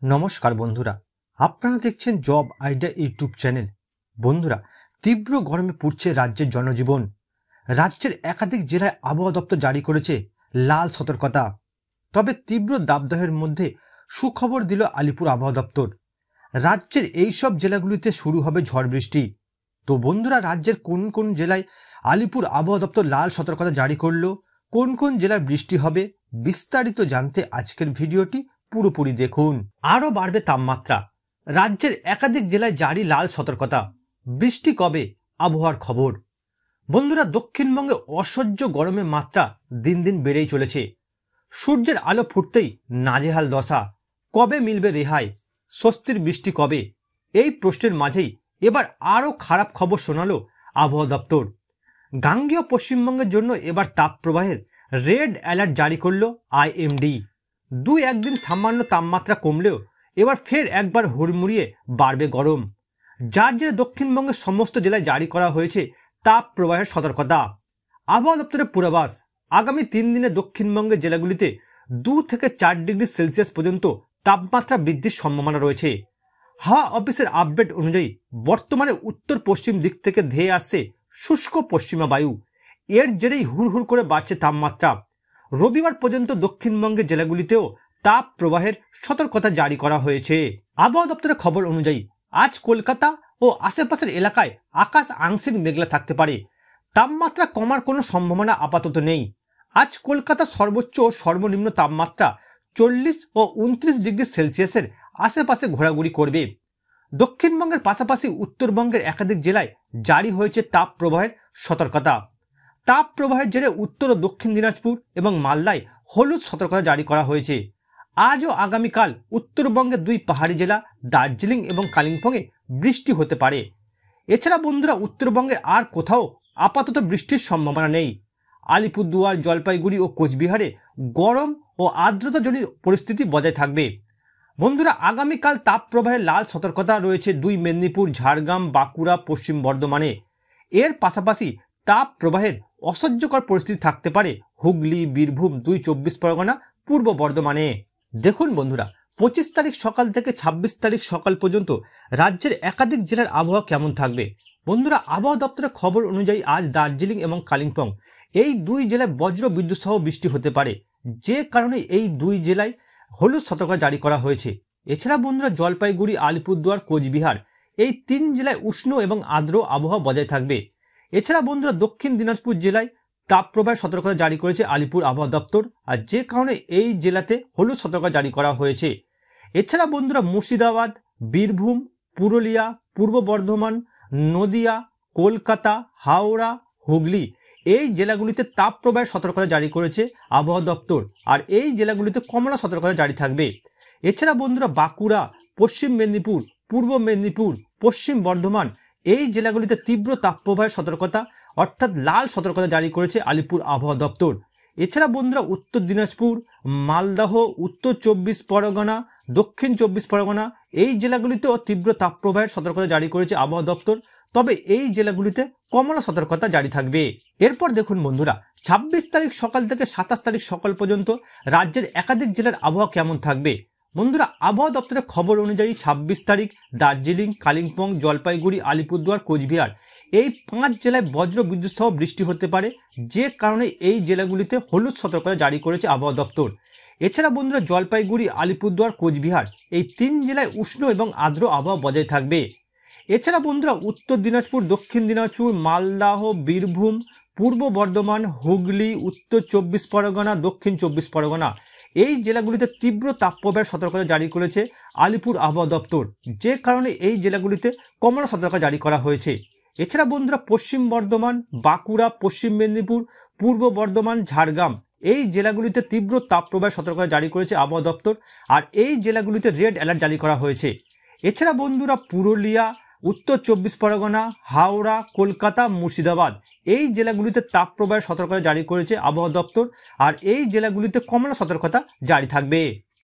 নমস্কার বন্ধুরা, আপনারা দেখছেন জব আইডিয়া ইউটিউব চ্যানেল। বন্ধুরা, তীব্র গরমে পুড়ছে রাজ্যের জনজীবন। রাজ্যের একাধিক জেলায় আবহাওয়া দপ্তর জারি করেছে লাল সতর্কতা। তবে তীব্র দাবদাহের মধ্যে সুখবর দিল আলিপুর আবহাওয়া দপ্তর। রাজ্যের এই সব জেলাগুলিতে শুরু হবে ঝড় বৃষ্টি। তো বন্ধুরা, রাজ্যের কোন কোন জেলায় আলিপুর আবহাওয়া দপ্তর লাল সতর্কতা জারি করলো, কোন কোন জেলায় বৃষ্টি হবে, বিস্তারিত জানতে আজকের ভিডিওটি পুরোপুরি দেখুন। আরও বাড়বে তাপমাত্রা, রাজ্যের একাধিক জেলায় জারি লাল সতর্কতা। বৃষ্টি কবে, আবহাওয়ার খবর। বন্ধুরা, দক্ষিণবঙ্গে অসহ্য গরমের মাত্রা দিন দিন বেড়েই চলেছে। সূর্যের আলো ফুটতেই নাজেহাল দশা। কবে মিলবে রেহাই, স্বস্তির বৃষ্টি কবে? এই প্রশ্নের মাঝেই এবার আরও খারাপ খবর শোনালো আবহাওয়া দপ্তর। গাঙ্গেয় পশ্চিমবঙ্গের জন্য এবার তাপপ্রবাহের রেড অ্যালার্ট জারি করল আইএমডি। দুই একদিন সামান্য তাপমাত্রা কমলেও এবার ফের একবার হুড়মুড়িয়ে বাড়বে গরম, যার জেরে দক্ষিণবঙ্গের সমস্ত জেলায় জারি করা হয়েছে তাপ প্রবাহের সতর্কতা। আবহাওয়া দপ্তরের পূর্বাভাস, আগামী 3 দিনে দক্ষিণবঙ্গের জেলাগুলিতে 2 থেকে 4 ডিগ্রি সেলসিয়াস পর্যন্ত তাপমাত্রা বৃদ্ধির সম্ভাবনা রয়েছে। হাওয়া অফিসের আপডেট অনুযায়ী বর্তমানে উত্তর পশ্চিম দিক থেকে ধেয়ে আসছে শুষ্ক পশ্চিমা বায়ু। এর জেরেই হুড়হুড় করে বাড়ছে তাপমাত্রা। রবিবার পর্যন্ত দক্ষিণবঙ্গের জেলাগুলিতেও তাপ প্রবাহের সতর্কতা জারি করা হয়েছে। আবহাওয়া দপ্তরের খবর অনুযায়ী আজ কলকাতা ও আশেপাশের এলাকায় আকাশ আংশিক মেঘলা থাকতে পারে। তাপমাত্রা কমার কোনো সম্ভাবনা আপাতত নেই। আজ কলকাতা সর্বোচ্চ ও সর্বনিম্ন তাপমাত্রা 40 ও 29 ডিগ্রি সেলসিয়াসের আশেপাশে ঘোরাঘুরি করবে। দক্ষিণবঙ্গের পাশাপাশি উত্তরবঙ্গের একাধিক জেলায় জারি হয়েছে তাপ প্রবাহের সতর্কতা। তাপ প্রবাহের জেরে উত্তর ও দক্ষিণ দিনাজপুর এবং মালদায় হলুদ সতর্কতা জারি করা হয়েছে। আজ ও আগামীকাল উত্তরবঙ্গের 2 পাহাড়ি জেলা দার্জিলিং এবং কালিম্পংয়ে বৃষ্টি হতে পারে। এছাড়া বন্ধুরা, উত্তরবঙ্গের আর কোথাও আপাতত বৃষ্টির সম্ভাবনা নেই। আলিপুরদুয়ার, জলপাইগুড়ি ও কোচবিহারে গরম ও আর্দ্রতাজনিত পরিস্থিতি বজায় থাকবে। বন্ধুরা, আগামীকাল তাপ প্রবাহের লাল সতর্কতা রয়েছে 2 মেদিনীপুর, ঝাড়গ্রাম, বাঁকুড়া, পশ্চিম বর্ধমানে। এর পাশাপাশি তাপ প্রবাহের অসহ্যকর পরিস্থিতি থাকতে পারে হুগলি, বীরভূম, 2 চব্বিশ পরগনা, পূর্ব বর্ধমানে। দেখুন বন্ধুরা, 25 তারিখ সকাল থেকে 26 তারিখ সকাল পর্যন্ত রাজ্যের একাধিক জেলার আবহাওয়া কেমন থাকবে। বন্ধুরা, আবহাওয়া দপ্তরের খবর অনুযায়ী আজ দার্জিলিং এবং কালিম্পং এই 2 জেলায় বজ্র বিদ্যুৎ সহ বৃষ্টি হতে পারে, যে কারণে এই 2 জেলায় হলুদ সতর্কতা জারি করা হয়েছে। এছাড়া বন্ধুরা, জলপাইগুড়ি, আলিপুরদুয়ার, কোচবিহার এই 3 জেলায় উষ্ণ এবং আর্দ্র আবহাওয়া বজায় থাকবে। এছাড়া বন্ধুরা, দক্ষিণ দিনাজপুর জেলায় তাপপ্রবাহের সতর্কতা জারি করেছে আলিপুর আবহাওয়া দপ্তর, আর যে কারণে এই জেলাতে হলুদ সতর্কতা জারি করা হয়েছে। এছাড়া বন্ধুরা, মুর্শিদাবাদ, বীরভূম, পুরুলিয়া, পূর্ব বর্ধমান, নদিয়া, কলকাতা, হাওড়া, হুগলি এই জেলাগুলিতে তাপপ্রবাহের সতর্কতা জারি করেছে আবহাওয়া দপ্তর, আর এই জেলাগুলিতে কমলা সতর্কতা জারি থাকবে। এছাড়া বন্ধুরা, বাঁকুড়া, পশ্চিম মেদিনীপুর, পূর্ব মেদিনীপুর, পশ্চিম বর্ধমান এই জেলাগুলিতে তীব্র তাপপ্রবাহের সতর্কতা অর্থাৎ লাল সতর্কতা জারি করেছে আলিপুর আবহাওয়া দপ্তর। এছাড়া বন্ধুরা, উত্তর দিনাজপুর, মালদহ, উত্তর 24 পরগনা, দক্ষিণ 24 পরগনা এই জেলাগুলিতেও তীব্র তাপপ্রবাহের সতর্কতা জারি করেছে আবহাওয়া দপ্তর, তবে এই জেলাগুলিতে কমলা সতর্কতা জারি থাকবে। এরপর দেখুন বন্ধুরা, 26 তারিখ সকাল থেকে 27 তারিখ সকাল পর্যন্ত রাজ্যের একাধিক জেলার আবহাওয়া কেমন থাকবে। বন্ধুরা, আবহাওয়া দপ্তরের খবর অনুযায়ী 26 তারিখ দার্জিলিং, কালিম্পং, জলপাইগুড়ি, আলিপুরদুয়ার, কোচবিহার এই 5 জেলায় বজ্র বিদ্যুৎ সহ বৃষ্টি হতে পারে, যে কারণে এই জেলাগুলিতে হলুদ সতর্কতা জারি করেছে আবহাওয়া দপ্তর। এছাড়া বন্ধুরা, জলপাইগুড়ি, আলিপুরদুয়ার, কোচবিহার এই 3 জেলায় উষ্ণ এবং আর্দ্র আবহাওয়া বজায় থাকবে। এছাড়া বন্ধুরা, উত্তর দিনাজপুর, দক্ষিণ দিনাজপুর, মালদহ, বীরভূম, পূর্ব বর্ধমান, হুগলি, উত্তর 24 পরগনা, দক্ষিণ 24 পরগনা এই জেলাগুলিতে তীব্র তাপপ্রবাহের সতর্কতা জারি করেছে আলিপুর আবহাওয়া দপ্তর, যে কারণে এই জেলাগুলিতে কমলা সতর্কতা জারি করা হয়েছে। এছাড়া বন্ধুরা, পশ্চিম বর্ধমান, বাঁকুড়া, পশ্চিম মেদিনীপুর, পূর্ব বর্ধমান, ঝাড়গ্রাম এই জেলাগুলিতে তীব্র তাপপ্রবাহের সতর্কতা জারি করেছে আবহাওয়া দপ্তর, আর এই জেলাগুলিতে রেড অ্যালার্ট জারি করা হয়েছে। এছাড়া বন্ধুরা, পুরুলিয়া, উত্তর 24 পরগনা, হাওড়া, কলকাতা, মুর্শিদাবাদ এই জেলাগুলিতে তাপপ্রবাহের সতর্কতা জারি করেছে আবহাওয়া দপ্তর, আর এই জেলাগুলিতে কমলা সতর্কতা জারি থাকবে।